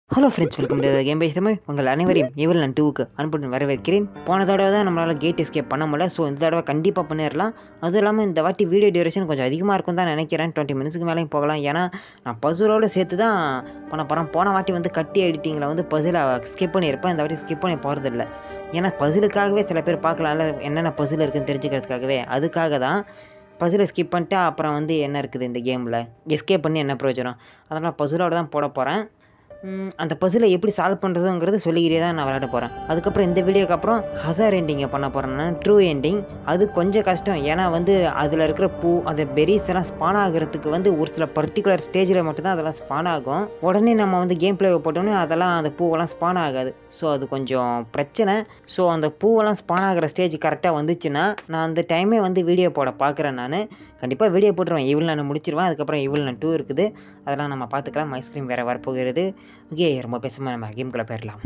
Hello friends, welcome to game face Tamil. உங்கள் அனைவரையும் evil நன் 2க்கு அனுப்பிட்டு வரவேற்கிறேன். போன தடவை தான் நம்மளால் கேட் எஸ்கேப் பண்ண முடியல. ஸோ இந்த தடவை கண்டிப்பாக பண்ணிடலாம். அதுவும் இல்லாமல் இந்த வாட்டி வீடியோ டியூரேஷன் கொஞ்சம் அதிகமாக இருக்கும் தான் நினைக்கிறேன். 20 மினிட்ஸ்க்கு மேலேயும் போகலாம். ஏன்னா நான் பசுலோடு சேர்த்து தான் பண்ண போகிறேன். போன வாட்டி வந்து கட்டி எடிட்டிங்கில் வந்து பசிலை ஸ்கிப் பண்ணியிருப்பேன். இந்த வாட்டி ஸ்கிப் பண்ணி போகிறதில்ல. ஏன்னா பசிலுக்காகவே சில பேர் பார்க்கலாம்ல, என்னென்ன பசில் இருக்குதுன்னு தெரிஞ்சுக்கிறதுக்காகவே. அதுக்காக தான் பசிலை ஸ்கிப் பண்ணிட்டு அப்புறம் வந்து என்ன இருக்குது இந்த கேமில் எஸ்கேப் பண்ணி என்ன பிரயோஜனம். அதனால் பசுலோடு தான் போட போகிறேன். அந்த பசிலை எப்படி சால்வ் பண்ணுறதுங்கிறது சொல்லிக்கிட்டே தான் நான் விளையாட போகிறேன். அதுக்கப்புறம் இந்த வீடியோக்கு அப்புறம் ஹசார் எண்டிங்கை பண்ண போகிறேன். நான் ட்ரூ எண்டிங். அது கொஞ்சம் கஷ்டம். ஏன்னா வந்து அதில் இருக்கிற பூ, அந்த பெரிஸ் எல்லாம் ஸ்பான் ஆகிறதுக்கு வந்து ஒரு சில பர்டிகுலர் ஸ்டேஜில் மட்டும்தான் அதெல்லாம் ஸ்பான் ஆகும். உடனே நம்ம வந்து கேம் பிளேவை போட்டோன்னே அதெல்லாம் அந்த பூவெல்லாம் ஸ்பான் ஆகாது. ஸோ அது கொஞ்சம் பிரச்சனை. ஸோ அந்த பூவெல்லாம் ஸ்பான் ஆகிற ஸ்டேஜ் கரெக்டாக வந்துச்சுன்னா நான் அந்த டைமே வந்து வீடியோ போட பார்க்குறேன். நான் கண்டிப்பாக வீடியோ போட்டுருவேன். இவ்வளோ நான் முடிச்சிருவேன். அதுக்கப்புறம் இவ்வளோ நான் 2 இருக்குது, அதெல்லாம் நம்ம பார்த்துக்கலாம். ஐஸ்கிரீம் வேறு வரப்போகிறது. ஓகே, ரொம்ப பேசாமல் நம்ம கேம்குள்ளே போயிடலாம்.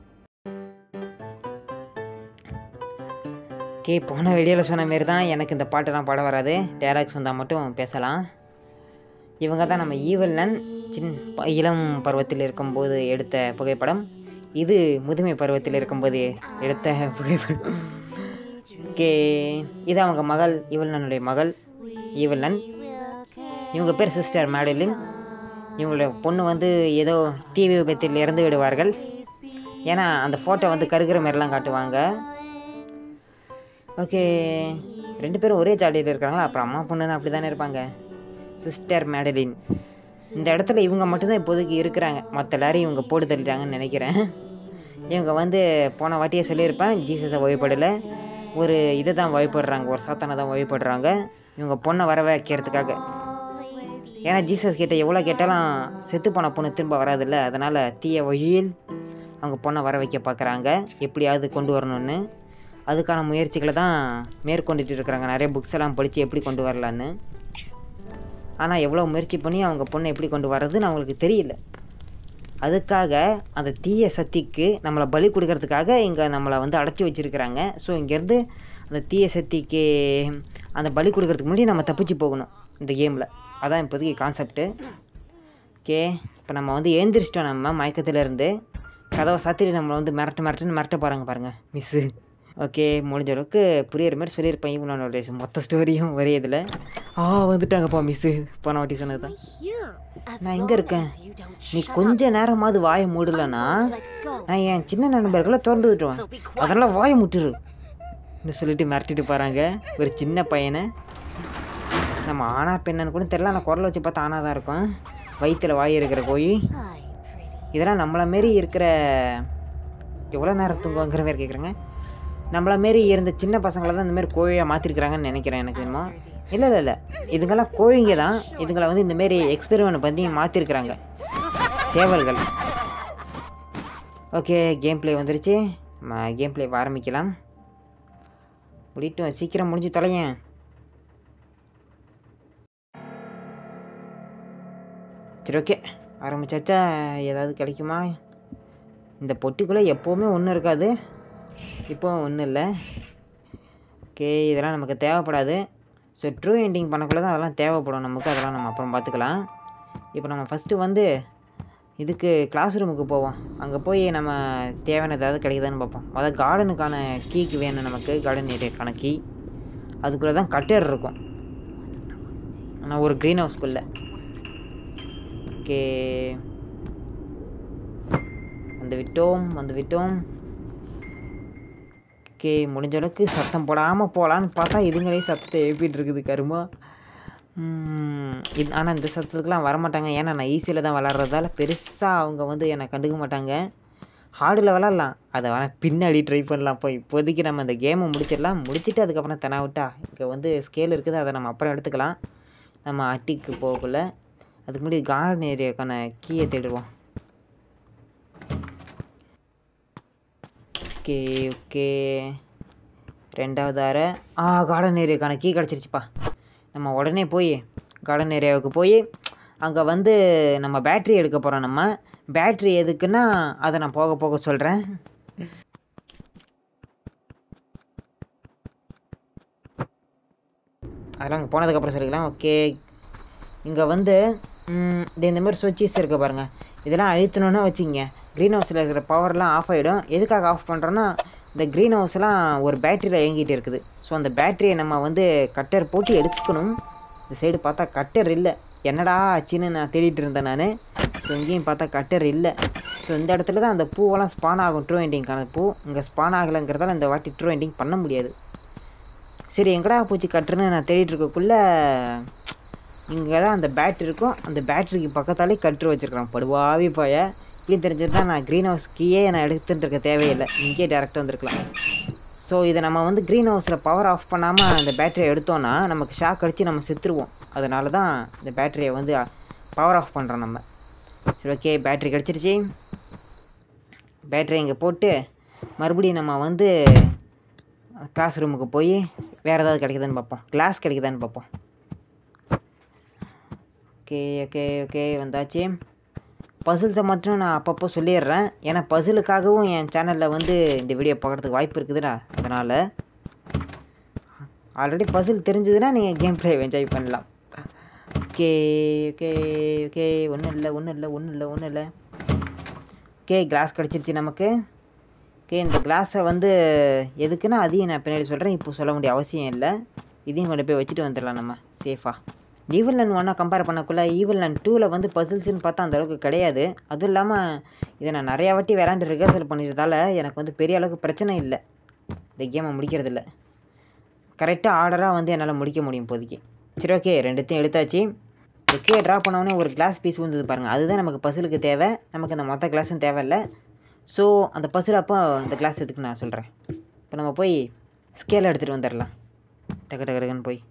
ஓகே, போன வீடியோவில் சொன்ன மாரி தான் எனக்கு இந்த பாட்டெல்லாம் பாட வராது. டேலாக்ஸ் வந்தால் மட்டும் பேசலாம். இவங்க தான் நம்ம ஈவல் நன் இளம் பருவத்தில் இருக்கும்போது எடுத்த புகைப்படம். இது முதுமை பருவத்தில் இருக்கும்போது எடுத்த புகைப்படம். ஓகே, இது அவங்க மகள், ஈவல் நன்னுடைய மகள் ஈவல் நன். இவங்க பேர் சிஸ்டர் மேடலின். இவங்களோட பொண்ணு வந்து ஏதோ டிவி விபத்தில் இறந்து விடுவார்கள். ஏன்னா அந்த ஃபோட்டோ வந்து கருகிற மாதிரிலாம் காட்டுவாங்க. ஓகே, 2 பேரும் ஒரே ஜாடியில் இருக்கிறாங்களா. அப்புறம் அம்மா பொண்ணுன்னு அப்படி தானே இருப்பாங்க. Sister Madeline. இந்த இடத்துல இவங்க மட்டும்தான் இப்போதைக்கு இருக்கிறாங்க. மற்ற எல்லாரும் இவங்க போட்டு தள்ளிட்டாங்கன்னு நினைக்கிறேன். இவங்க வந்து போன வாட்டியே சொல்லியிருப்பேன், ஜீசஸை வழிபடலை, ஒரு இதை தான் வழிபடுறாங்க, ஒரு சாத்தானை தான் வழிபடுறாங்க இவங்க பொண்ணை வர வைக்கிறதுக்காக. ஏன்னா ஜீசஸ் கிட்ட எவ்வளோ கேட்டாலும் செத்து போன பொண்ணு திரும்ப வராதில்ல. அதனால் தீய வழியில் அவங்க பொண்ணை வர வைக்க பார்க்குறாங்க, எப்படியாவது கொண்டு வரணும்னு. அதுக்கான முயற்சிகளை தான் மேற்கொண்டுட்டு இருக்கிறாங்க. நிறைய புக்ஸ் எல்லாம் படித்து எப்படி கொண்டு வரலான்னு. ஆனால் எவ்வளோ முயற்சி பண்ணி அவங்க பொண்ணை எப்படி கொண்டு வர்றதுன்னு அவங்களுக்கு தெரியல. அதுக்காக அந்த தீய சக்திக்கு நம்மளை பலி கொடுக்கறதுக்காக இங்கே நம்மளை வந்து அடைச்சி வச்சுருக்கிறாங்க. ஸோ இங்கேருந்து அந்த தீய சக்திக்கு அந்த பலி கொடுக்கறதுக்கு முன்னாடி நம்ம தப்பிச்சு போகணும் இந்த கேமில். அதான் இப்போதைக்கு கான்செப்ட்டு. ஓகே, இப்போ நம்ம வந்து எழுந்திரிச்சிட்டோம். நம்ம மயக்கத்திலேருந்து கதவை சாத்திட்டு நம்மளை வந்து மிரட்ட போகிறாங்க பாருங்கள் மிஸ்ஸு. ஓகே, முடிஞ்ச அளவுக்கு புரியிற மாதிரி சொல்லியிருப்பேன். இவனோட மொத்த ஸ்டோரியும் ஒரே இதில். வந்துட்டாங்கப்பா மிஸ்ஸு. போன வாட்டி சொன்னது தான். நான் எங்கே இருக்கேன்? நீ கொஞ்ச நேரமாவது வாயை மூடலைன்னா நான் என் சின்ன நண்பர்களை திறந்து விட்டுருவேன். அதெல்லாம் வாயை முட்டுரு சொல்லிட்டு மிரட்டிட்டு போகிறாங்க ஒரு சின்ன பையனை. நம்ம ஆனா பெண்ணன்னு கூட தெரியல. ஆனால் குரலை வச்சு பார்த்தா ஆனா தான் இருக்கும். வயிற்றில் வாய் இருக்கிற கோழி. இதெல்லாம் நம்மளை மாரி இருக்கிற எவ்வளோ நேரம் தூங்குவாங்கிற மாதிரி கேட்குறேங்க. நம்மளை மாரி இருந்த சின்ன பசங்களை தான் இந்தமாரி கோழியாக மாற்றிருக்கிறாங்கன்னு நினைக்கிறேன். எனக்கு என்னமோ இல்லை, இதுங்கெல்லாம் கோழிங்க தான். இதுங்களை வந்து இந்தமாரி எக்ஸ்பெரிமெண்ட் பண்ணி மாற்றிருக்கிறாங்க, சேவல்கள். ஓகே, கேம் பிளே வந்துருச்சு. நம்ம கேம் பிளே ஆரம்பிக்கலாம். முடிட்டும், சீக்கிரம் முடிஞ்சு தொலையேன். சரி, ஓகே, ஆரம்பிச்சாச்சா? ஏதாவது கிடைக்குமா? இந்த பொட்டிக்குள்ளே எப்போவுமே ஒன்றும் இருக்காது, இப்போ ஒன்றும் இல்லை. ஓகே, இதெல்லாம் நமக்கு தேவைப்படாது. ஸோ ட்ரூ எண்டிங் பண்ணக்குள்ளே தான் அதெல்லாம் தேவைப்படும் நமக்கு. அதெல்லாம் நம்ம அப்புறம் பார்த்துக்கலாம். இப்போ நம்ம ஃபஸ்ட்டு வந்து இதுக்கு கிளாஸ் ரூமுக்கு போவோம். அங்கே போய் நம்ம தேவையான ஏதாவது கிடைக்குதான்னு பார்ப்போம். அதாவது கார்டனுக்கான கீக்கு வேணும் நமக்கு, கார்டன் ஏரியாக்கான கீ. அதுக்குள்ளே தான் கட்டர் இருக்கும். ஆனால் ஒரு க்ரீன் ஹவுஸ்குள்ளே. ஓகே, வந்து விட்டோம். ஓகே, முடிஞ்ச அளவுக்கு சத்தம் போடாமல் போகலான்னு பார்த்தா இதுங்களே சத்தத்தை எழுப்பிட்டு இருக்குது கருமா. ஆனால் இந்த சத்தத்துக்குலாம் வரமாட்டாங்க. ஏன்னா நான் ஈஸியில் தான் விளாட்றதால பெருசாக அவங்க வந்து என்னை கண்டுக்க மாட்டாங்க. ஹார்டில் விளாட்லாம், அதை வேணால் பின்னாடி ட்ரை பண்ணலாம். இப்போதைக்கு நம்ம இந்த கேமை முடிச்சுட்டு அதுக்கப்புறம் தெனாவிட்டா இங்கே வந்து ஸ்கேல் இருக்குது, அதை நம்ம அப்புறம் எடுத்துக்கலாம். நம்ம அட்டிக்கு போகக்குள்ள அதுக்கு முன்னாடி கார்டன் ஏரியாவுக்கான கீயை தேடுவோம். ஓகே, 2வது அறை. கார்டன் ஏரியாவுக்கான கீ கிடச்சிருச்சுப்பா. நம்ம உடனே போய் கார்டன் ஏரியாவுக்கு போய் அங்கே வந்து நம்ம பேட்ரி எடுக்க போகிறோம். நம்ம பேட்ரி எதுக்குன்னா அதை நான் போக சொல்கிறேன். அதெல்லாம் அங்கே போனதுக்கப்புறம் சொல்லிக்கலாம். ஓகே, இங்கே வந்து இந்த மாதிரி சுவிட்சஸ் இருக்குது பாருங்கள். இதெல்லாம் அழுத்தணுன்னா வச்சுங்க க்ரீன் ஹவுஸில் இருக்கிற பவர்லாம் ஆஃப் ஆகிடும். எதுக்காக ஆஃப் பண்ணுறோன்னா இந்த க்ரீன் ஹவுஸ்லாம் ஒரு பேட்டரியில் இயங்கிட்டு இருக்குது. ஸோ அந்த பேட்டரியை நம்ம வந்து கட்டர் போட்டு எடுக்கணும். இந்த சைடு பார்த்தா கட்டர் இல்லை. என்னடா ஆச்சுன்னு நான் தேடிட்டு இருந்தேன் நான். ஸோ இங்கேயும் பார்த்தா கட்டர் இல்லை. ஸோ இந்த இடத்துல தான் அந்த பூவெல்லாம் ஸ்பான் ஆகும். ட்ரூ எண்டிங்கான பூ இங்கே ஸ்பான் ஆகலைங்கிறதால இந்த வாட்டி ட்ரூ எண்டிங் பண்ண முடியாது. சரி எங்கடா பூச்சி கட்டுருன்னு நான் தேடிட்டு இருக்கக்குள்ளே இங்கே தான் அந்த பேட்ரி இருக்கும். அந்த பேட்டரிக்கு பக்கத்தாலே கட்டு வச்சுருக்கான். படுவாவி போய இப்படி தெரிஞ்சது தான் நான் க்ரீன் ஹவுஸ் கீயே நான் எடுத்துகிட்டு இருக்க தேவையில்லை. இங்கேயே டேரெக்டாக வந்துருக்கலாம். ஸோ இதை நம்ம வந்து க்ரீன் ஹவுஸில் பவர் ஆஃப் பண்ணாமல் அந்த பேட்டரியை எடுத்தோன்னா நமக்கு ஷாக் அடித்து நம்ம செத்துருவோம். அதனால தான் இந்த பேட்டரியை வந்து பவர் ஆஃப் பண்ணுறோம் நம்ம. சரி ஓகே, பேட்ரி கிடச்சிருச்சு. பேட்டரி இங்கே போட்டு மறுபடியும் நம்ம வந்து கிளாஸ் ரூமுக்கு போய் வேறு ஏதாவது கிடைக்குதான்னு பார்ப்போம். கிளாஸ் கிடைக்குதான்னு பார்ப்போம். ஓகே ஓகே ஓகே வந்தாச்சு. பசில்ஸை மட்டும் நான் அப்பப்போ சொல்லிடுறேன். ஏன்னா பசிலுக்காகவும் என் சேனலில் வந்து இந்த வீடியோ பார்க்குறதுக்கு வாய்ப்பு இருக்குதுடா. அதனால் ஆல்ரெடி பசில் தெரிஞ்சதுன்னா நீங்கள் கேம் ப்ளே என்ஜாய் பண்ணலாம். ஓகே ஓகே ஓகே ஒன்றும் இல்லை. ஓகே கிளாஸ் கிடச்சிருச்சு நமக்கு. ஓகே இந்த கிளாஸை வந்து எதுக்குன்னா அதையும் நான் பின்னாடி சொல்கிறேன். இப்போ சொல்ல வேண்டிய அவசியம் இல்லை. இதையும் கொண்டு போய் வச்சுட்டு வந்துடலாம் நம்ம சேஃபாக. ஈவில் லேண்ட் 1 கம்பேர் பண்ணக்குள்ள ஈவில் லேண்ட் 2ல் வந்து பசில்ஸ்ன்னு பார்த்தா அந்தளவுக்கு கிடையாது. அதுவும் இல்லாமல் இதை நான் நிறையா வாட்டி விளாண்டு ரிகர்சல் பண்ணிட்டதால எனக்கு வந்து பெரிய அளவுக்கு பிரச்சனை இல்லை. இந்த கேமை முடிக்கிறதில்ல. கரெக்டாக ஆர்டராக வந்து என்னால் முடிக்க முடியும் இப்போதைக்கு. சரி ஓகே, ரெண்டுத்தையும் எடுத்தாச்சு. ஓகே ட்ரா பண்ணோன்னே ஒரு கிளாஸ் பீஸ் வந்தது பாருங்கள். அதுதான் நமக்கு பசிலுக்கு தேவை. நமக்கு அந்த மொத்த கிளாஸும் தேவையில்லை. ஸோ அந்த பசில் அப்போ அந்த கிளாஸ் எதுக்கு நான் சொல்கிறேன். இப்போ நம்ம போய் ஸ்கேலை எடுத்துகிட்டு வந்துடலாம். டக்குன்னு போய்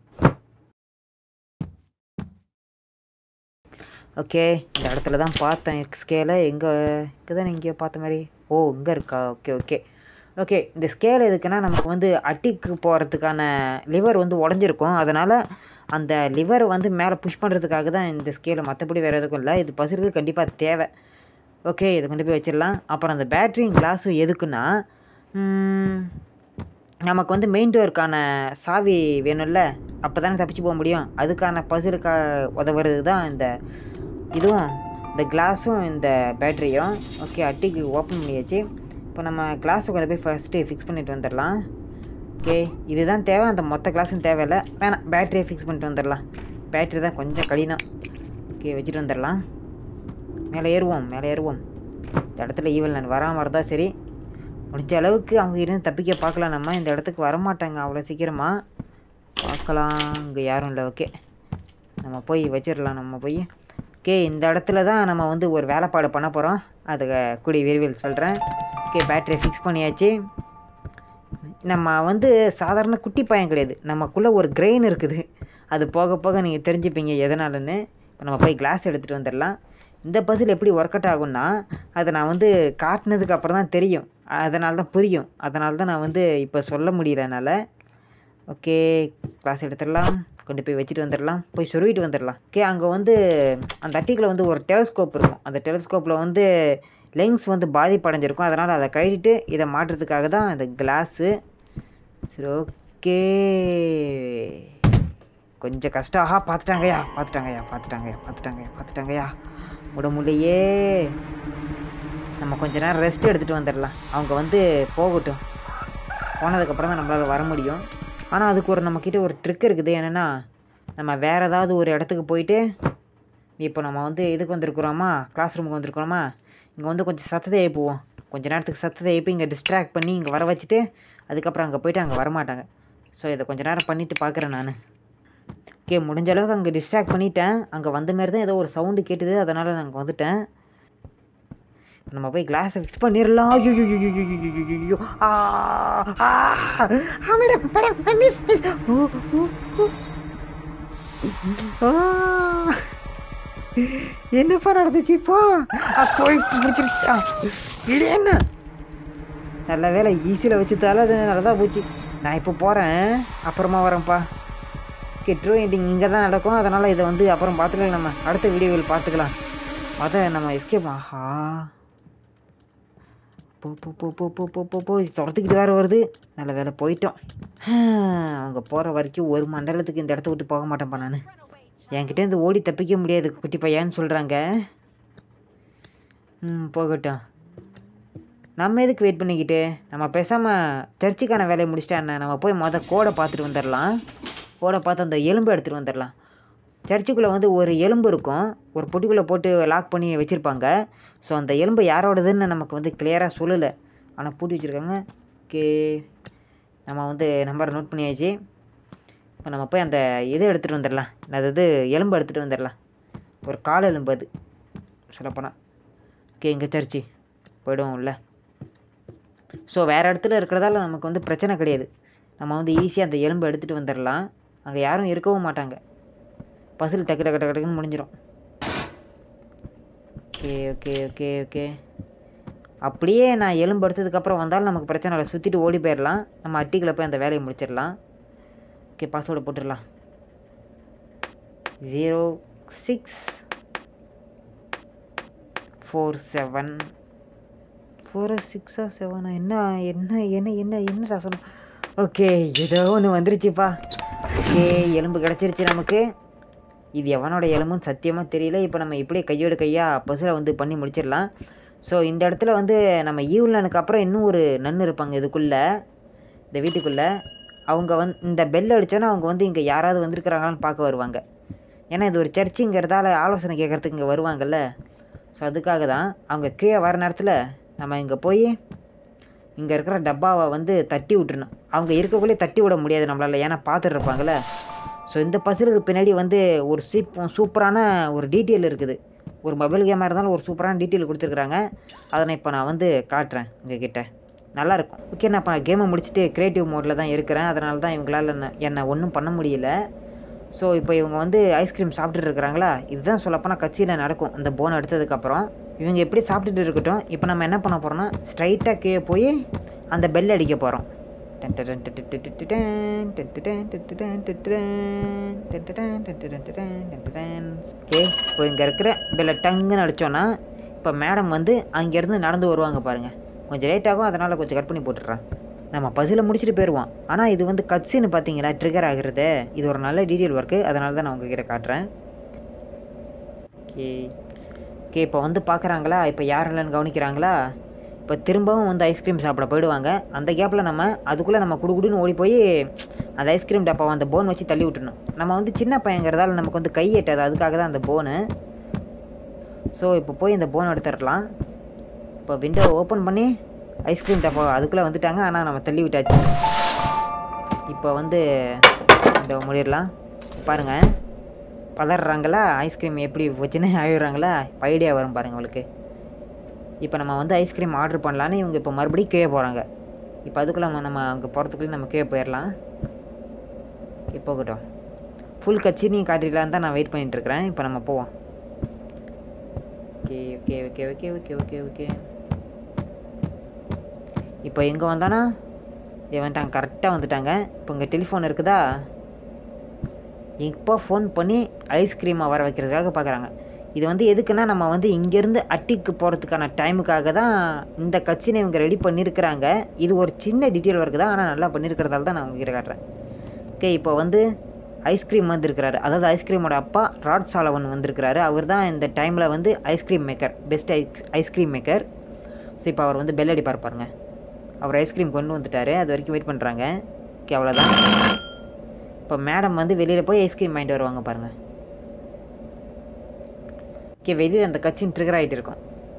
ஓகே இந்த இடத்துல தான் பார்த்தேன் ஸ்கேலை. இங்கே தான் இங்கேயோ பார்த்த மாதிரி. ஓ இங்கே இருக்கா? ஓகே இந்த ஸ்கேல் எதுக்குன்னா நமக்கு வந்து அட்டிக்கு போகிறதுக்கான லிவர் வந்து உடஞ்சிருக்கும். அதனால் அந்த லிவர் வந்து மேலே புஷ் பண்ணுறதுக்காக தான் இந்த ஸ்கேலை. மற்றபடி வேறு எதுக்கும் இல்லை. இது பசிலுக்கு கண்டிப்பாக தேவை. ஓகே இதை கொண்டு போய் வச்சிடலாம். அப்புறம் அந்த பேட்டரியும் கிளாஸும் எதுக்குன்னா நமக்கு வந்து மெயின் டோருக்கான சாவி வேணும்ல. அப்போ தானே தப்பிச்சு போக முடியும். அதுக்கான பசிலுக்காக உதவுறது தான் இந்த இதுவும் இந்த கிளாஸும் இந்த பேட்டரியும். ஓகே அட்டிக்கு ஓப்பன் பண்ணியாச்சு. இப்போ நம்ம கிளாஸை கொண்டு போய் ஃபஸ்ட்டு ஃபிக்ஸ் பண்ணிட்டு வந்துடலாம். ஓகே இதுதான் தேவை. அந்த மொத்த கிளாஸும் தேவையில்லை. வேணாம் பேட்டரியை ஃபிக்ஸ் பண்ணிட்டு வந்துடலாம். பேட்டரி தான் கொஞ்சம் கடினம். ஓகே வச்சுட்டு வந்துடலாம். மேலே ஏறுவோம். இந்த இடத்துல ஈவில் லேண்ட் வராமல் இருந்தால் சரி. முடிஞ்ச அளவுக்கு அவங்க இருந்து தப்பிக்க பார்க்கலாம். நம்ம இந்த இடத்துக்கு வரமாட்டாங்க அவ்வளோ சீக்கிரமாக. பார்க்கலாம். இங்கே யாரும் இல்லை. ஓகே நம்ம போய் வச்சிடலாம். ஓகே இந்த இடத்துல தான் நம்ம வந்து ஒரு வேலைப்பாடு பண்ண போகிறோம். அது கூடிய விரைவில் சொல்கிறேன். ஓகே பேட்டரியை ஃபிக்ஸ் பண்ணியாச்சு. நம்ம வந்து சாதாரண குட்டி பையன் கிடையாது. நமக்குள்ளே ஒரு கிரெயின் இருக்குது. அது போக போக நீங்கள் தெரிஞ்சுப்பீங்க எதனாலன்னு. இப்போ நம்ம போய் கிளாஸ் எடுத்துகிட்டு வந்துடலாம். இந்த பசில் எப்படி ஒர்க் அவுட் ஆகும்னா அதை நான் வந்து காட்டினதுக்கு அப்புறம் தான் தெரியும். அதனால தான் புரியும். அதனால தான் நான் வந்து இப்போ சொல்ல முடியல என்னால். ஓகே கிளாஸ் எடுத்துடலாம். கொண்டு போய் வச்சுட்டு வந்துடலாம். போய் சொருவிட்டு வந்துடலாம். ஓகே அங்கே வந்து அந்த அட்டிக்கில் வந்து ஒரு டெலஸ்கோப் இருக்கும். அந்த டெலஸ்கோப்பில் வந்து லென்ஸ் வந்து பாதிப்படைஞ்சிருக்கும். அதனால் அதை கழிட்டு இதை மாட்டுறதுக்காக தான் இந்த கிளாஸு. சரி ஓகே கொஞ்சம் கஷ்டம். பார்த்துட்டாங்கய்யா உடம்புலையே. நம்ம கொஞ்ச நேரம் ரெஸ்ட் எடுத்துகிட்டு வந்துடலாம். அவங்க வந்து போகட்டும். போனதுக்கப்புறம் தான் நம்மளால் வர முடியும். ஆனால் அதுக்கு ஒரு நம்மக்கிட்ட ஒரு ட்ரிக் இருக்குது. என்னென்னா நம்ம வேறு ஏதாவது ஒரு இடத்துக்கு போயிட்டு இப்போ நம்ம வந்து இதுக்கு வந்திருக்கிறோமா, கிளாஸ் ரூமுக்கு வந்திருக்கிறோமா, இங்கே வந்து கொஞ்சம் சத்தத்தை எழுப்புவோம். கொஞ்சம் நேரத்துக்கு சத்தத்தை எழுப்பி இங்கே டிஸ்ட்ராக்ட் பண்ணி இங்கே வர வச்சுட்டு அதுக்கப்புறம் அங்கே போய்ட்டு அங்கே வரமாட்டாங்க. ஸோ இதை கொஞ்சம் நேரம் பண்ணிவிட்டு பார்க்குறேன் நான். ஓகே முடிஞ்ச அளவுக்கு அங்கே டிஸ்ட்ராக்ட் பண்ணிட்டேன். அங்கே வந்த மாரி தான் ஏதோ ஒரு சவுண்டு கேட்டுது. அதனால் நான் அங்கே வந்துட்டேன். நம்ம போய் கிளாஸை ஃபிக்ஸ் பண்ணிடலாம். என்னப்பா நடந்துச்சு இப்போ? போய் பிடிச்சிருச்சா? இது என்ன நல்ல வேலை ஈஸியில் வச்சுதால அது நல்லா தான் போச்சு. நான் இப்போ போகிறேன், அப்புறமா வரேன்ப்பா. ஓகே ட்ரூ எண்டிங் இங்கே தான் நடக்கும். அதனால் இதை வந்து அப்புறம் பார்த்துக்கலாம். நம்ம அடுத்த வீடியோவில் பார்த்துக்கலாம். அதை நம்ம எஸ்கேப். ஆஹா போ துரத்துக்கிட்டு வேறு வருது. நல்ல வேலை போயிட்டோம். அவங்க போகிற வரைக்கும் ஒரு மண்டலத்துக்கு இந்த இடத்த விட்டு போக மாட்டேன்ப்பா நான். என்கிட்ட இருந்து ஓடி தப்பிக்க முடியாது குட்டி பையான்னு சொல்கிறாங்க. போகட்டும். நம்ம எதுக்கு வெயிட் பண்ணிக்கிட்டு, நம்ம பேசாமல் சர்ச்சுக்கான வேலையை முடிச்சிட்டா என்ன, நம்ம போய் கோடை பார்த்துட்டு வந்துடலாம். கோடை பார்த்து அந்த எலும்பு எடுத்துகிட்டு வந்துடலாம். சர்ச்சுக்குள்ளே வந்து ஒரு எலும்பு இருக்கும், ஒரு பொட்டிக்குள்ளே போட்டு லாக் பண்ணி வச்சுருப்பாங்க. ஸோ அந்த எலும்பு யாரோடதுன்னு நமக்கு வந்து கிளியராக சொல்லலை, ஆனால் பூட்டி வச்சுருக்காங்க. ஓகே, நம்ம வந்து நம்பரை நோட் பண்ணியாச்சு. இப்போ நம்ம போய் அந்த இதை எடுத்துகிட்டு வந்துடலாம், அதாவது எலும்பு எடுத்துகிட்டு வந்துடலாம். ஒரு கால் எலும்பு அது சொல்லப்போனால். ஓகே, இங்கே சர்ச்சு போய்டுவோம் உள்ள. ஸோ வேறு இடத்துல இருக்கிறதால நமக்கு வந்து பிரச்சனை கிடையாது. நம்ம வந்து ஈஸியாக அந்த எலும்பை எடுத்துகிட்டு வந்துடலாம். அங்கே யாரும் இருக்கவும் மாட்டாங்க. பசில் டக்கு டக்கு டக்கு டக்குன்னு முடிஞ்சிடும். ஓகே ஓகே ஓகே ஓகே அப்படியே நான் எலும்பு எடுத்ததுக்கப்புறம் வந்தாலும் நமக்கு பிரச்சனை இல்லை, சுற்றிட்டு ஓடி போயிடலாம். நம்ம அட்டிக்கில் போய் அந்த வேலையை முடிச்சிடலாம். ஓகே, பாஸ்வேர்டு போட்டுடலாம். 0647 467 என்ன என்ன என்ன என்ன என்னடா சொல்லணும். ஓகே, ஏதோ ஒன்று வந்துருச்சுப்பா. ஓகே, எலும்பு கிடச்சிருச்சு நமக்கு. இது எவனோட எலும்புன்னு சத்தியமாக தெரியல. இப்போ நம்ம இப்படியே கையோடு கையாக பஸ்ஸில் வந்து பண்ணி முடிச்சிடலாம். ஸோ இந்த இடத்துல வந்து நம்ம ஈவிலனுக்கு அப்புறம் இன்னும் ஒரு நன்னு இருப்பாங்க இதுக்குள்ளே, இந்த வீட்டுக்குள்ளே. அவங்க வந்து இந்த பெல் அடித்தோன்னா அவங்க வந்து இங்கே யாராவது வந்திருக்கிறாங்களான்னு பார்க்க வருவாங்க. ஏன்னா இது ஒரு சர்ச்சுங்கிறதால ஆலோசனை கேட்குறதுக்கு இங்கே வருவாங்கள்ல. ஸோ அதுக்காக தான் அவங்க கீழே வர நேரத்தில் நம்ம இங்கே போய் இங்கே இருக்கிற டப்பாவை வந்து தட்டி விட்டுருணும். அவங்க இருக்கக்குள்ளே தட்டி விட முடியாது நம்மளால், ஏன்னா பார்த்துட்டு இருப்பாங்கள்ல. ஸோ இந்த பசிலுக்கு பின்னாடி வந்து ஒரு சூப்பரான ஒரு டீட்டெயில் இருக்குது. ஒரு மொபைல் கேமாக இருந்தாலும் ஒரு சூப்பரான டீட்டெயில் கொடுத்துருக்குறாங்க. அதை இப்போ நான் வந்து காட்டுறேன் உங்ககிட்ட, நல்லாயிருக்கும். ஓகே, நான் இப்போ கேமை முடிச்சுட்டு க்ரியேட்டிவ் மோடில் தான் இருக்கிறேன். அதனால தான் இவங்களால் என்னை ஒன்றும் பண்ண முடியல. ஸோ இப்போ இவங்க வந்து ஐஸ்கிரீம் சாப்பிட்டுட்டு இருக்கிறாங்களா, இதுதான் சொல்லப்போனால் கட்சியில் நடக்கும். அந்த போன் எடுத்ததுக்கப்புறம் இவங்க எப்படி சாப்பிட்டுட்டு இருக்கட்டும். இப்போ நம்ம என்ன பண்ண போகிறோம்னா ஸ்ட்ரைட்டாக கீழே போய் அந்த பெல் அடிக்க போகிறோம். ஓகே, இப்போ இங்கே இருக்கிற பெல்லை டங்குன்னு அடித்தோன்னா இப்போ மேடம் வந்து அங்கேருந்து நடந்து வருவாங்க பாருங்கள். கொஞ்சம் லேட் ஆகும், அதனால் கொஞ்சம் கட் பண்ணி போட்டுடுறேன். நம்ம பசில் முடிச்சுட்டு போயிடுவோம். ஆனால் இது வந்து கட்ஸின்னு பார்த்தீங்களா ட்ரிகர் ஆகுறது, இது ஒரு நல்ல டீட்டெயில் ஒர்க்கு. அதனால தான் நான் உங்ககிட்ட காட்டுறேன். ஓகே ஓகே, இப்போ வந்து பார்க்குறாங்களா, இப்போ யாரும் இல்லைன்னு கவனிக்கிறாங்களா. இப்போ திரும்பவும் வந்து ஐஸ்கிரீம் சாப்பிட போயிடுவாங்க. அந்த கேப்பில் நம்ம அதுக்குள்ளே நம்ம குடுகுடுன்னு ஓடி போய் அந்த ஐஸ்கிரீம் டப்பாவை அந்த போன் வச்சு தள்ளி விட்டுணும். நம்ம வந்து சின்ன பையங்கிறதால நமக்கு வந்து கை எட்டாது, அதுக்காக தான் அந்த போனு. ஸோ இப்போ போய் இந்த போன் எடுத்துடலாம். இப்போ விண்டோ ஓப்பன் பண்ணி ஐஸ்கிரீம் டப்பா அதுக்குள்ளே வந்துட்டாங்க, ஆனால் நம்ம தள்ளி விட்டாச்சு. இப்போ வந்து இந்த முடிடலாம் பாருங்கள். பதறாங்களா, ஐஸ்கிரீம் எப்படி வச்சுன்னு ஆயிடுறாங்களா, இப்போ ஐடியா வரும் பாருங்கள் உங்களுக்கு. இப்போ நம்ம வந்து ஐஸ்கிரீம் ஆர்டர் பண்ணலான்னு இவங்க இப்போ மறுபடியும் கீழே போகிறாங்க. இப்போ அதுக்குள்ளே நம்ம அங்கே போகிறதுக்குள்ளே நம்ம கீழே போயிடலாம். இப்போ போகட்டும், ஃபுல் கட்சினையும் காட்டிடலான்னு தான் நான் வெயிட் பண்ணிகிட்ருக்கிறேன். இப்போ நம்ம போவோம். Okay okay okay okay okay okay okay இப்போ எங்கே வந்தானா, வந்துட்டாங்க, கரெக்டாக வந்துட்டாங்க. இப்போ இங்கே டெலிஃபோன் இருக்குதா, இப்போ ஃபோன் பண்ணி ஐஸ்கிரீமை வர வைக்கிறதுக்காக பார்க்குறாங்க. இது வந்து எதுக்குன்னா நம்ம வந்து இங்கேருந்து அட்டிக்கு போகிறதுக்கான டைமுக்காக தான் இந்த கட்சினை இவங்க ரெடி பண்ணியிருக்கிறாங்க. இது ஒரு சின்ன டீட்டெயில் ஒர்க்கு தான், ஆனால் நல்லா பண்ணியிருக்கிறதால தான் நான் உங்ககிட்ட காட்டுறேன். ஓகே, இப்போ வந்து ஐஸ்கிரீம் வந்திருக்கிறாரு, அதாவது ஐஸ்கிரீமோட அப்பா ராட் சாலவன் வந்திருக்கிறாரு. அவர் தான் இந்த டைமில் வந்து ice cream maker, best ice cream maker. So இப்போ அவர் வந்து பெல் அடிப்பார் பாருங்க. அவர் ஐஸ்கிரீம் கொண்டு வந்துட்டார், அது வரைக்கும் வெயிட் பண்ணுறாங்க. ஓகே, அவ்வளோதான். இப்போ மேடம் வந்து வெளியில் போய் ஐஸ்கிரீம் வாங்கிட்டு வருவாங்க பாருங்கள். ஓகே, வெளியில் அந்த கட்சின் ட்ரிகர் ஆகிட்டு இருக்கும்.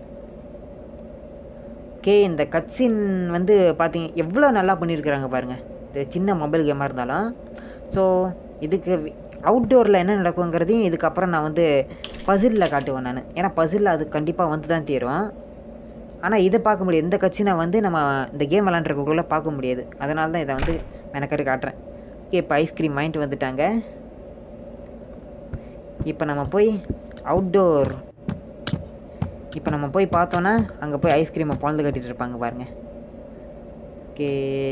ஓகே, இந்த கட்சின் வந்து பார்த்தீங்க எவ்வளோ நல்லா பண்ணியிருக்கிறாங்க பாருங்கள், இது சின்ன மொபைல் கேமாக இருந்தாலும். ஸோ இதுக்கு அவுட்டோரில் என்ன நடக்குங்கிறதையும் இதுக்கப்புறம் நான் வந்து பசிலில் காட்டுவேன் நான், ஏன்னா பசிலில் அது கண்டிப்பாக வந்து தான் தீரும். ஆனால் இதை பார்க்க முடியாது, இந்த கட்சினை வந்து நம்ம இந்த கேம் விளாண்டுறதுக்குள்ளே பார்க்க முடியாது. அதனால தான் இதை வந்து மெனக்கட்டு காட்டுறேன். ஓகே, இப்போ ஐஸ்கிரீம் வாங்கிட்டு வந்துட்டாங்க. இப்போ நம்ம போய் அவுட்டோர், இப்போ நம்ம போய் பார்த்தோன்னா அங்கே போய் ஐஸ்கிரீமை பொழந்து கட்டிகிட்டு இருப்பாங்க பாருங்கள். ஓகே,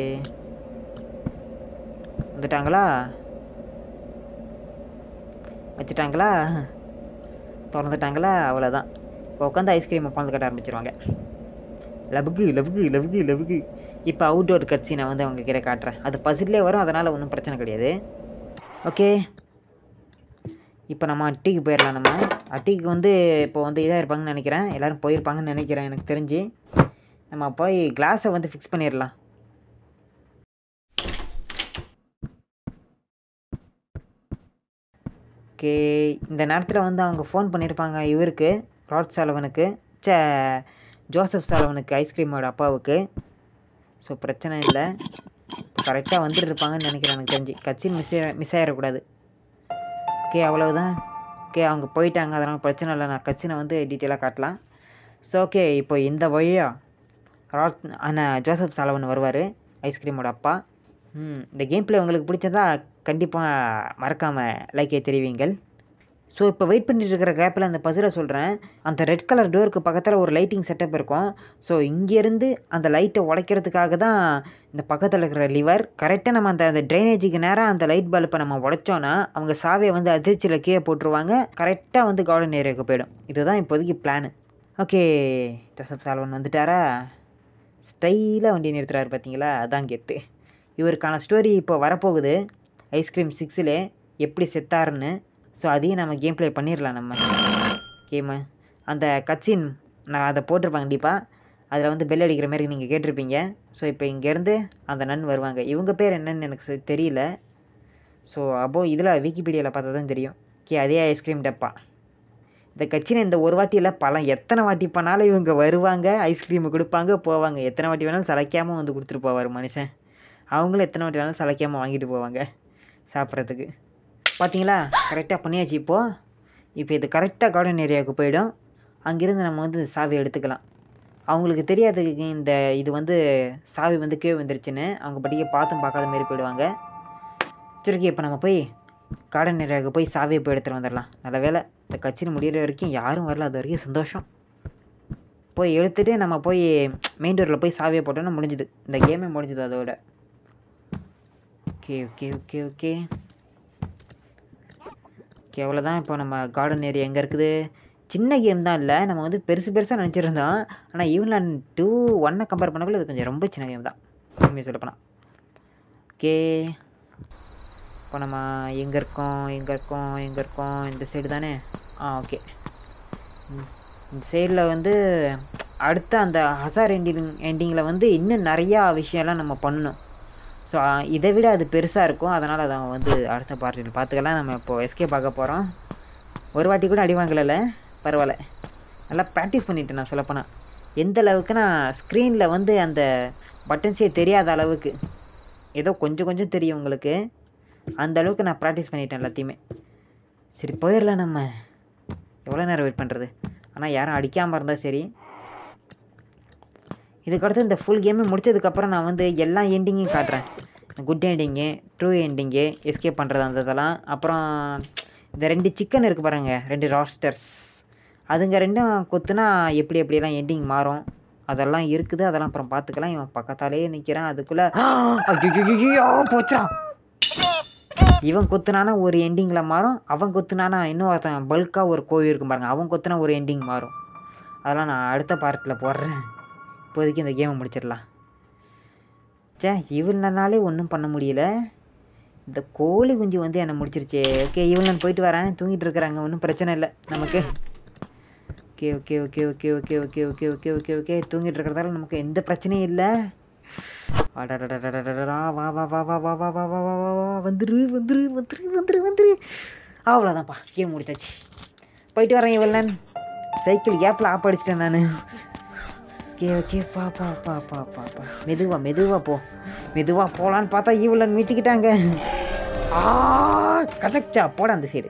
வந்துட்டாங்களா, வச்சுட்டாங்களா, திறந்துட்டாங்களா, அவ்வளோதான். இப்போ உட்காந்து ஐஸ்கிரீமை பொழந்து கட்ட ஆரம்பிச்சிருவாங்க. லபுக்கு லபுக்கு லபுக்கு லபுக்கு. இப்போ அவுட்டோர் கட்சி நான் வந்து அவங்க கிட்ட காட்டுறேன். அது பசிலே வரும், அதனால் ஒன்றும் பிரச்சனை கிடையாது. ஓகே, இப்போ நம்ம அட்டிக்கு போயிடலாம். நம்ம அட்டிக்கு வந்து இப்போ வந்து இதாக இருப்பாங்கன்னு நினைக்கிறேன். எல்லோரும் போயிருப்பாங்கன்னு நினைக்கிறேன் எனக்கு தெரிஞ்சு. நம்ம போய் கிளாஸை வந்து ஃபிக்ஸ் பண்ணிடலாம். ஓகே, இந்த நேரத்தில் வந்து அவங்க ஃபோன் பண்ணியிருப்பாங்க இவருக்கு, ராட் சாலவனுக்கு, ஜோசப் சாலவனுக்கு, ஐஸ்கிரீமோட அப்பாவுக்கு. ஸோ பிரச்சனை இல்லை, கரெக்டாக வந்துட்டு இருப்பாங்கன்னு நினைக்கிறேன் எனக்கு தெரிஞ்சு. கட்சின் மிஸ் ஆகிடக்கூடாது. ஓகே, அவ்வளவுதான். ஓகே, அவங்க போயிட்டாங்க, அதனால் பிரச்சனை இல்லை. நான் கட்சினை வந்து டீட்டெயிலாக காட்டலாம். ஸோ ஓகே, இப்போ இந்த வழியாக ஜோசப் சாலவன் வருவார், ஐஸ்கிரீமோட அப்பா. இந்த கேம் பிளே உங்களுக்கு பிடிச்சதா கண்டிப்பாக மறக்காமல் லைக்கை தெரிவிங்கள். ஸோ இப்போ வெயிட் பண்ணிட்டு இருக்கிற கேப்பில் அந்த பசிலை சொல்கிறேன். அந்த ரெட் கலர் டோருக்கு பக்கத்தில் ஒரு லைட்டிங் செட்டப் இருக்கும். ஸோ இங்கேருந்து அந்த லைட்டை உடைக்கிறதுக்காக தான் இந்த பக்கத்தில் இருக்கிற லிவர். கரெக்டாக நம்ம அந்த ட்ரைனேஜுக்கு நேராக அந்த லைட் பல்பை நம்ம உடைச்சோன்னா அவங்க சாவியை வந்து அதிர்ச்சியில் கீழே போட்டுருவாங்க. கரெக்டாக வந்து கார்டன் ஏரியாவுக்கு போயிடும். இதுதான் இப்போதைக்கு பிளானு. ஓகே, ஜோசப் சாலவன் வந்துட்டாரா? ஸ்டைலாக வண்டி நிறுத்துறாரு பார்த்தீங்களா? அதான் கெத்து. இவருக்கான ஸ்டோரி இப்போ வரப்போகுது ஐஸ்கிரீம் 6ல் எப்படி செத்தாருன்னு. ஸோ அதையும் நம்ம கேம் ப்ளே பண்ணிடலாம். நம்ம கேமு அந்த கட்சின் நான் அதை போட்டிருப்பேன் கண்டிப்பாக. அதில் வந்து பெல் அடிக்கிற மாதிரி நீங்கள் கேட்டிருப்பீங்க. ஸோ இப்போ இங்கேருந்து அந்த நன் வருவாங்க. இவங்க பேர் என்னன்னு எனக்கு தெரியல. ஸோ இதில் விக்கிபீடியாவில் பார்த்தா தான் தெரியும். அதே ஐஸ்கிரீம் டப்பா. இந்த கட்சினை இந்த ஒரு வாட்டியில் எத்தனை வாட்டி பண்ணாலும் இவங்க வருவாங்க, ஐஸ்கிரீமு கொடுப்பாங்க, போவாங்க. எத்தனை வாட்டி வேணாலும் சளைக்காமல் வந்து கொடுத்துட்டு போவார் மனுஷன். அவங்களும் எத்தனை வாட்டி வேணாலும் சளைக்காமல் வாங்கிட்டு போவாங்க சாப்பிட்றதுக்கு. பார்த்தீங்களா, கரெக்டாக பண்ணியாச்சு. இப்போ இது கரெக்டாக கார்டன் ஏரியாவுக்கு போயிடும். அங்கேருந்து நம்ம வந்து சாவி எடுத்துக்கலாம். அவங்களுக்கு தெரியாது இது வந்து சாவி வந்து கீழே வந்துருச்சுன்னு. அவங்க படிக்க பார்க்காத மாரி போயிடுவாங்க. சரி, இப்போ நம்ம போய் கார்டன் ஏரியாவுக்கு போய் சாவியை போய் எடுத்துகிட்டு வந்துடலாம். நல்ல வேலை, இந்த கட்சின்னு முடிகிற வரைக்கும் யாரும் வரல, அது வரைக்கும் சந்தோஷம். போய் எடுத்துகிட்டு நம்ம போய் மெயின் டோரில் போய் சாவியை போட்டோன்னா முடிஞ்சுது, இந்த கேமே முடிஞ்சுது அதோட. Okay okay okay okay okay அவ்வளோதான். இப்போ நம்ம கார்டன் ஏரியா எங்கே இருக்குது? சின்ன கேம் தான், இல்லை நம்ம வந்து பெருசாக நினச்சிருந்தோம். ஆனால் ஈவன்லாண்ட் 2 1 கம்பேர் பண்ணக்குள்ள இது கொஞ்சம் ரொம்ப சின்ன கேம் தான் உண்மையை சொல்லப்போனால். ஓகே, இப்போ நம்ம எங்கே இருக்கோம்? இந்த சைடு தானே? ஓகே, இந்த சைடில் வந்து அடுத்த அந்த ஹசார் எண்டிங்கில் வந்து இன்னும் நிறையா விஷயம்லாம் நம்ம பண்ணணும். ஸோ இதை விட அது பெருசாக இருக்கும். அதனால் அதை வந்து அடுத்த பார்ட்டியில் பார்த்துக்கலாம். நம்ம இப்போது எஸ்கே பார்க்க போகிறோம். ஒரு வாட்டி கூட அடி வாங்கலை, பரவாயில்ல. நல்லா ப்ராக்டிஸ் பண்ணிட்டேன் நான் சொல்லப்போனால். எந்த அளவுக்கு நான் ஸ்க்ரீனில் வந்து அந்த பட்டன்ஸே தெரியாத அளவுக்கு, ஏதோ கொஞ்சம் தெரியும் உங்களுக்கு, அந்த அளவுக்கு நான் ப்ராக்டிஸ் பண்ணிட்டேன் எல்லாத்தையுமே. சரி, போயிடலாம். நம்ம எவ்வளோ நேரம் வெயிட் பண்ணுறது? ஆனால் யாரும் அடிக்காமல் இருந்தால் சரி. இதுக்கடுத்து இந்த ஃபுல் கேமே முடித்ததுக்கப்புறம் நான் வந்து எல்லா எண்டிங்கையும் காட்டுறேன். Good ending, true ending, escape பண்ணுறது அந்த இதெல்லாம். அப்புறம் இந்த 2 சிக்கன் இருக்குது பாருங்கள், 2 ராஸ்டர்ஸ், அதுங்க 2 கொத்துனா எப்படியெல்லாம் எண்டிங் மாறும் அதெல்லாம் இருக்குது. அதெல்லாம் அப்புறம் பார்த்துக்கலாம். இவன் பக்கத்தாலேயே நிற்கிறான். அதுக்குள்ளே போச்சுறான். இவன் கொத்துனானா ஒரு எண்டிங்கில் மாறும், அவன் கொத்துனானா இன்னும் ஒருத்தன் பல்காக ஒரு கோவில் இருக்கும் பாருங்கள், அவன் கொத்துனா ஒரு எண்டிங் மாறும். அதெல்லாம் நான் அடுத்த பார்ட்டில் போடுறேன். இப்போதைக்கு இந்த கேமை முடிச்சிடலாம். இவனாலே ஒன்றும் பண்ண முடியல. இந்த கோழி குஞ்சு வந்து என்னை முடிச்சிருச்சே. ஓகே, இவன் போயிட்டு வரேன். தூங்கிட்டு இருக்கிறாங்க, ஒன்றும் பிரச்சனை இல்லை நமக்கு. Okay okay okay okay okay okay okay okay okay okay தூங்கிட்டு இருக்கிறதால நமக்கு எந்த பிரச்சனையும் இல்லை. வா வா வா வா வா வா வா வா வா வா வந்துரு. அவ்வளோதான்ப்பா, கேம் முடிச்சாச்சு. போயிட்டு வரேன். இவன் சைக்கிள் கேப்பில் ஆப் அடிச்சிட்டேன் நான். ஓகே ஓகே பா மெதுவாக போகலான்னு பார்த்தா ஈவலன் மிச்சிக்கிட்டாங்க. கச்சக்சா போட அந்த சைடு.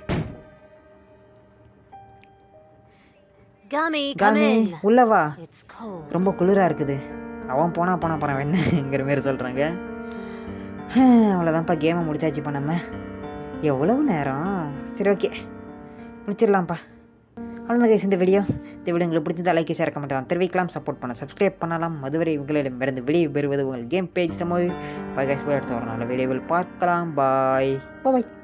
காமி உள்ளவா, ரொம்ப குளிராக இருக்குது. அவன் போனா போகிறேன் வேணுங்கிற மாரி சொல்கிறாங்க. அவ்வளோதான்ப்பா, கேமை முடிச்சாச்சுப்பா நம்ம. எவ்வளவு நேரம்? சரி, ஓகே முடிச்சிடலாம்ப்பா. அவ்வளோதான் கைஸ் இந்த வீடியோ உங்களுக்கு பிடிச்சதா லைக், ஷேர், கமெண்ட் தெரிவிக்கலாம். சப்போர்ட் பண்ண சப்ஸ்கிரைப் பண்ணலாம். அதுவரை உங்களிடமிருந்து வெளியே பெறுவது உங்கள் கேம் பேஜ் சமூக. பை கைஸ், போய் அடுத்த ஒரு நல்ல வீடியோவில் பார்க்கலாம். பாய்.